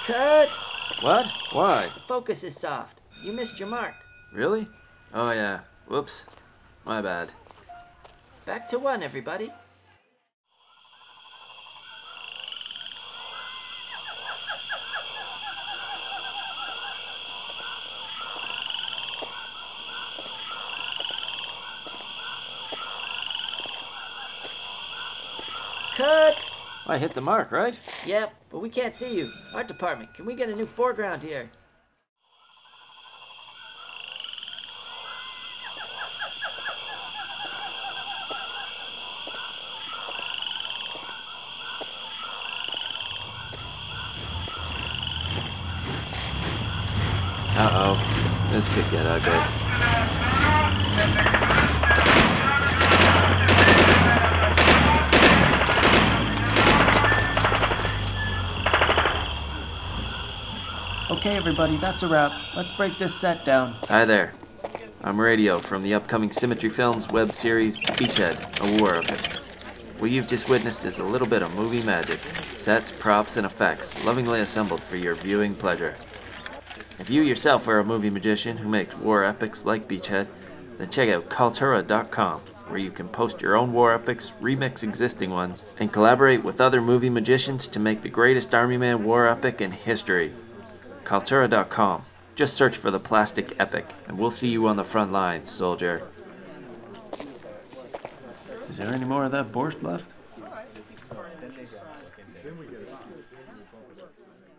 Cut! What? Why? The focus is soft. You missed your mark. Really? Oh yeah. Whoops. My bad. Back to 1, everybody. Cut! I hit the mark, right? Yep, but we can't see you. Art department, can we get a new foreground here? Uh-oh. This could get ugly. Okay, everybody, that's a wrap. Let's break this set down. Hi there. I'm Radio from the upcoming Symmetry Films web series Beachhead, a war epic. What you've just witnessed is a little bit of movie magic. Sets, props, and effects, lovingly assembled for your viewing pleasure. If you yourself are a movie magician who makes war epics like Beachhead, then check out Kaltura.com, where you can post your own war epics, remix existing ones, and collaborate with other movie magicians to make the greatest Army Man war epic in history. Kaltura.com. Just search for the Plastic Epic, and we'll see you on the front lines, soldier. Is there any more of that borscht left?